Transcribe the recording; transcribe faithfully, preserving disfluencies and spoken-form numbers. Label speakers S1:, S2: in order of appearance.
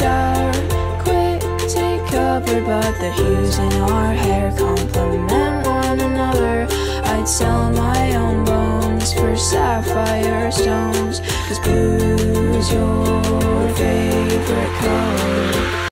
S1: shower. Quick, take cover, but the hues in our hair complement one another. I'd sell my own bones for sapphire stones, 'cause blue's your